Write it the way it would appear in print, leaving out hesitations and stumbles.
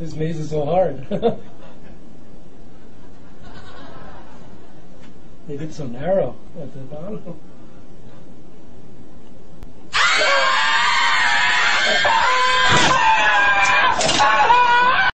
This maze is so hard. They did so narrow at the bottom.